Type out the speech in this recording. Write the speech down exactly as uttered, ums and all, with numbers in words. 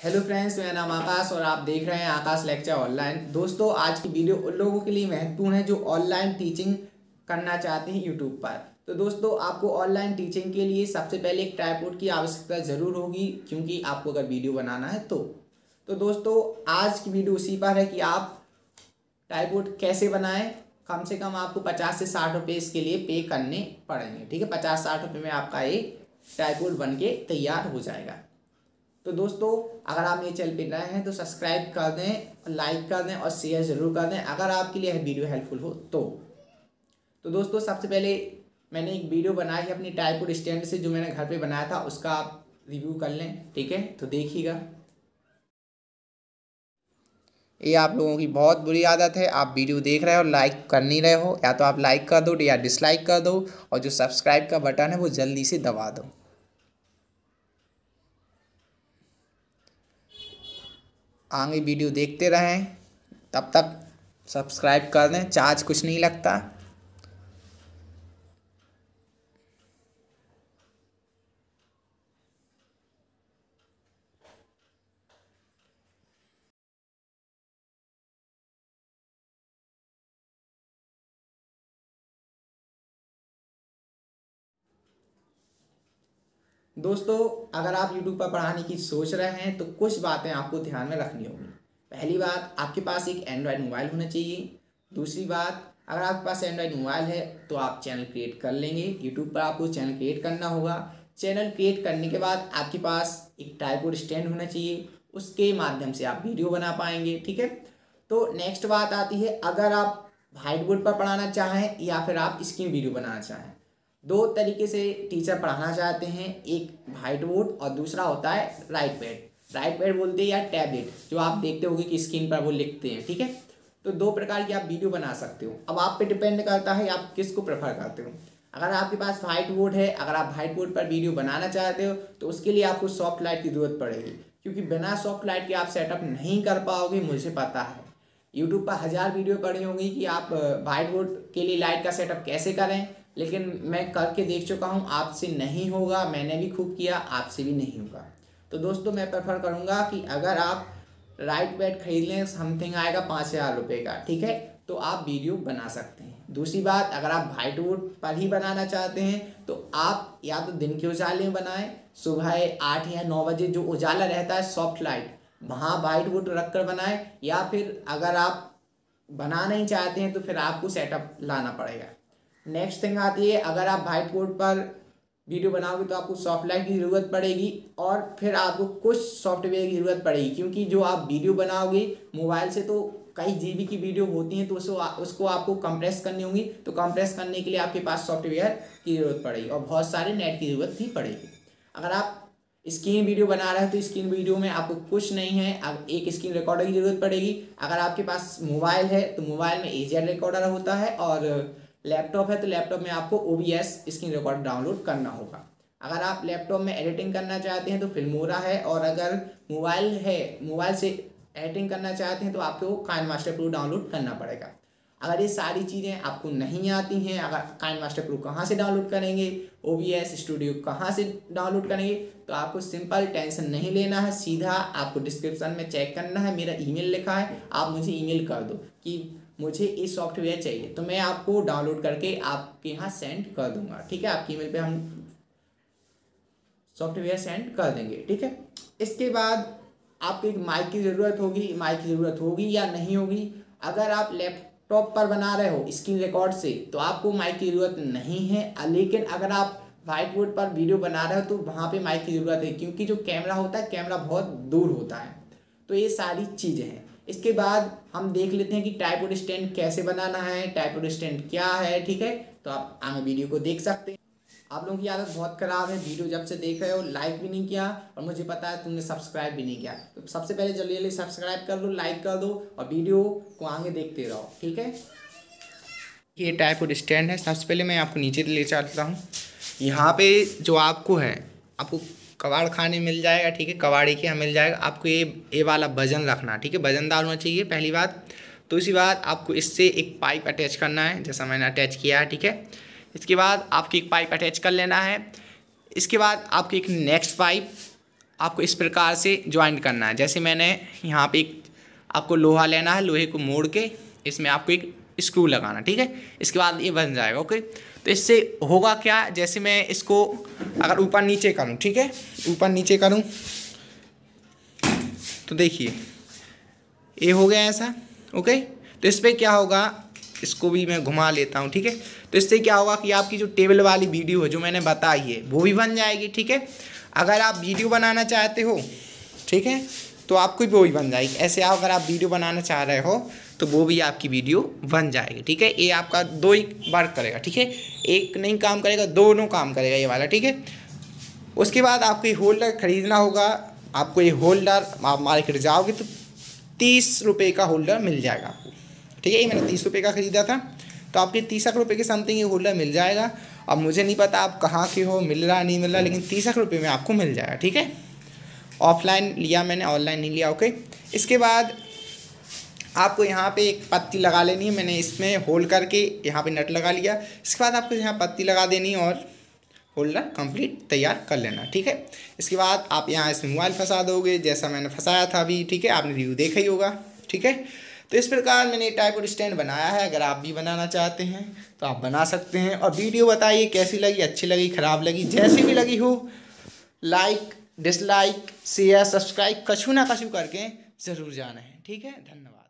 Hello friends, मेरा नाम आकाश और आप देख रहे हैं आकाश लेक्चर ऑनलाइन। दोस्तों, आज की वीडियो उन लोगों के लिए महत्वपूर्ण है जो ऑनलाइन टीचिंग करना चाहते हैं यूट्यूब पर। तो दोस्तों, आपको ऑनलाइन टीचिंग के लिए सबसे पहले एक ट्राइपॉड की आवश्यकता ज़रूर होगी, क्योंकि आपको अगर वीडियो बनाना है तो तो दोस्तों, आज की वीडियो उसी पर है कि आप ट्राइपॉड कैसे बनाएं। कम से कम आपको पचास से साठ रुपये इसके लिए पे करने पड़ेंगे। ठीक है, पचास साठ रुपये में आपका ये ट्राइपॉड बन के तैयार हो जाएगा। तो दोस्तों, अगर आप मेरे चैनल पे नए हैं तो सब्सक्राइब कर दें, लाइक कर दें और शेयर ज़रूर कर दें अगर आपके लिए यह वीडियो हेल्पफुल हो तो तो दोस्तों, सबसे पहले मैंने एक वीडियो बनाई है अपनी ट्राइपॉड स्टैंड से, जो मैंने घर पे बनाया था, उसका आप रिव्यू कर लें। ठीक है, तो देखिएगा। ये आप लोगों की बहुत बुरी आदत है, आप वीडियो देख रहे हो लाइक कर नहीं रहे हो। या तो आप लाइक कर दो या डिसलाइक कर दो, और जो सब्सक्राइब का बटन है वो जल्दी से दबा दो। आगे वीडियो देखते रहें, तब तक सब्सक्राइब कर दें, चार्ज कुछ नहीं लगता। दोस्तों, अगर आप यूट्यूब पर पढ़ाने की सोच रहे हैं तो कुछ बातें आपको ध्यान में रखनी होगी। पहली बात, आपके पास एक एंड्रॉयड मोबाइल होना चाहिए। दूसरी बात, अगर आपके पास एंड्रॉयड मोबाइल है तो आप चैनल क्रिएट कर लेंगे। यूट्यूब पर आपको चैनल क्रिएट करना होगा। चैनल क्रिएट करने के बाद आपके पास एक ट्राइपॉड स्टैंड होना चाहिए, उसके माध्यम से आप वीडियो बना पाएंगे। ठीक है, तो नेक्स्ट बात आती है, अगर आप व्हाइट बोर्ड पर पढ़ाना चाहें या फिर आप स्क्रीन वीडियो बनाना चाहें। दो तरीके से टीचर पढ़ाना चाहते हैं, एक व्हाइट बोर्ड और दूसरा होता है राइट पैड। राइट पैड बोलते हैं या टैबलेट, जो आप देखते होंगे कि स्क्रीन पर वो लिखते हैं। ठीक है, तो दो प्रकार की आप वीडियो बना सकते हो। अब आप पे डिपेंड करता है आप किसको प्रेफर करते हो। अगर आपके पास व्हाइट बोर्ड है, अगर आप व्हाइट बोर्ड पर वीडियो बनाना चाहते हो तो उसके लिए आपको सॉफ्ट लाइट की ज़रूरत पड़ेगी, क्योंकि बिना सॉफ्ट लाइट के आप सेटअप नहीं कर पाओगे, मुझे पता है। यूट्यूब पर हज़ार वीडियो पड़ी होंगी कि आप व्हाइट बोर्ड के लिए लाइट का सेटअप कैसे करें, लेकिन मैं करके देख चुका हूँ, आपसे नहीं होगा। मैंने भी खूब किया, आपसे भी नहीं होगा। तो दोस्तों, मैं प्रेफर करूँगा कि अगर आप राइट पैड खरीद लें, समथिंग आएगा पाँच हज़ार रुपये का। ठीक है, तो आप वीडियो बना सकते हैं। दूसरी बात, अगर आप व्हाइट बोर्ड पर ही बनाना चाहते हैं तो आप या तो दिन के उजाले में बनाएं, सुबह आठ या नौ बजे जो उजाला रहता है सॉफ्ट लाइट, वहाँ व्हाइट बोर्ड रख कर बनाएं। या फिर अगर आप बना नहीं चाहते हैं तो फिर आपको सेटअप लाना पड़ेगा। नेक्स्ट थिंग आती है, अगर आप व्हाइट बोर्ड पर वीडियो बनाओगे तो आपको सॉफ्ट लाइट की ज़रूरत पड़ेगी, और फिर आपको कुछ सॉफ्टवेयर की ज़रूरत पड़ेगी, क्योंकि जो आप वीडियो बनाओगे मोबाइल से तो कई जीबी की वीडियो होती हैं, तो उसको उसको आपको कंप्रेस करनी होगी। तो कंप्रेस करने के लिए आपके पास सॉफ्टवेयर की ज़रूरत पड़ेगी और बहुत सारे नेट की ज़रूरत भी पड़ेगी। अगर आप स्क्रीन वीडियो बना रहे हैं तो स्क्रीन वीडियो में आपको कुछ नहीं है, अब एक स्क्रीन रिकॉर्डर की ज़रूरत पड़ेगी। अगर आपके पास मोबाइल है तो मोबाइल में ए जेड रिकॉर्डर होता है, और लैपटॉप है तो लैपटॉप में आपको O B S screen recorder download करना होगा। अगर आप लैपटॉप में एडिटिंग करना चाहते हैं तो फिल्मोरा है, और अगर मोबाइल है, मोबाइल से एडिटिंग करना चाहते हैं तो आपको काइनमास्टर प्रो डाउनलोड करना पड़ेगा। अगर ये सारी चीज़ें आपको नहीं आती हैं, अगर काइनमास्टर प्रो कहाँ से डाउनलोड करेंगे, ओ बी एस स्टूडियो कहाँ से डाउनलोड करेंगे, तो आपको सिंपल टेंशन नहीं लेना है। सीधा आपको डिस्क्रिप्शन में चेक करना है, मेरा ईमेल लिखा है, आप मुझे ईमेल कर दो कि मुझे ये सॉफ्टवेयर चाहिए, तो मैं आपको डाउनलोड करके आपके यहाँ सेंड कर दूंगा। ठीक है, आपकी ईमेल पे हम सॉफ्टवेयर सेंड कर देंगे। ठीक है, इसके बाद आपको एक माइक की ज़रूरत होगी। माइक की ज़रूरत होगी या नहीं होगी, अगर आप लैपटॉप पर बना रहे हो स्क्रीन रिकॉर्ड से तो आपको माइक की ज़रूरत नहीं है, लेकिन अगर आप व्हाइट बोर्ड पर वीडियो बना रहे हो तो वहाँ पे माइक की ज़रूरत है, क्योंकि जो कैमरा होता है, कैमरा बहुत दूर होता है। तो ये सारी चीज़ें हैं। इसके बाद हम देख लेते हैं कि ट्राइपॉड स्टैंड कैसे बनाना है, ट्राइपॉड स्टैंड क्या है। ठीक है, तो आप आगे वीडियो को देख सकते हैं। आप लोगों की आदत बहुत ख़राब है, वीडियो जब से देख रहे हो लाइक भी नहीं किया, और मुझे पता है तुमने सब्सक्राइब भी नहीं किया। तो सबसे पहले जल्दी जल्दी सब्सक्राइब कर लो, लाइक कर दो, और वीडियो को आगे देखते रहो। ठीक है, ये ट्राइपॉड स्टैंड है। सबसे पहले मैं आपको नीचे ले चलता हूँ। यहाँ पे जो आपको है, आपको कबाड़ खाने मिल जाएगा। ठीक है, कबाड़ी के यहाँ मिल जाएगा। आपको ये ये वाला वजन रखना। ठीक है, वजनदार होना चाहिए, पहली बात। दूसरी बात, आपको इससे एक पाइप अटैच करना है, जैसा मैंने अटैच किया है। ठीक है, इसके बाद आपको एक पाइप अटैच कर लेना है। इसके बाद आपको एक नेक्स्ट पाइप आपको इस प्रकार से ज्वाइन करना है। जैसे मैंने यहाँ पे एक आपको लोहा लेना है, लोहे को मोड़ के इसमें आपको एक स्क्रू लगाना, ठीक है। इसके बाद ये बन जाएगा। ओके, तो इससे होगा क्या, जैसे मैं इसको अगर ऊपर नीचे करूँ, ठीक है, ऊपर नीचे करूँ तो देखिए ये हो गया ऐसा। ओके, तो इस पर क्या होगा, इसको भी मैं घुमा लेता हूँ, ठीक है। तो इससे क्या होगा कि आपकी जो टेबल वाली वीडियो है जो मैंने बताई है वो भी बन जाएगी, ठीक है। अगर आप वीडियो बनाना चाहते हो, ठीक है, तो आपको भी वो भी बन जाएगी। ऐसे आप अगर आप वीडियो बनाना चाह रहे हो तो वो भी आपकी वीडियो बन जाएगी, ठीक है। ये आपका दो ही वर्क करेगा, ठीक है, एक नहीं काम करेगा, दोनों काम करेगा ये वाला, ठीक है। उसके बाद आपको ये होल्डर खरीदना होगा। आपको ये होल्डर आप मार्केट जाओगे तो तीस रुपये का होल्डर मिल जाएगा आपको, ठीक है। ये मैंने तीस रुपये का ख़रीदा था, तो आपके तीस रुपये के समथिंग ये होल्डर मिल जाएगा। अब मुझे नहीं पता आप कहाँ के हो, मिल रहा नहीं मिल रहा, लेकिन तीस रुपये में आपको मिल जाएगा, ठीक है। ऑफलाइन लिया मैंने, ऑनलाइन नहीं लिया। ओके, इसके बाद आपको यहाँ पे एक पत्ती लगा लेनी है। मैंने इसमें होल्ड करके यहाँ पे नट लगा लिया। इसके बाद आपको यहाँ पत्ती लगा देनी है और होल्डर कंप्लीट तैयार कर लेना, ठीक है। इसके बाद आप यहाँ इसमें मोबाइल फंसा दोगे जैसा मैंने फंसाया था अभी, ठीक है, आपने रिव्यू देखा ही होगा, ठीक है। तो इस प्रकार मैंने ट्राइपॉड स्टैंड बनाया है। अगर आप भी बनाना चाहते हैं तो आप बना सकते हैं। और वीडियो बताइए कैसी लगी, अच्छी लगी, ख़राब लगी, जैसी भी लगी हो, लाइक डिसलाइक शेयर सब्सक्राइब कछु ना कछु करके ज़रूर जाना है, ठीक है। धन्यवाद।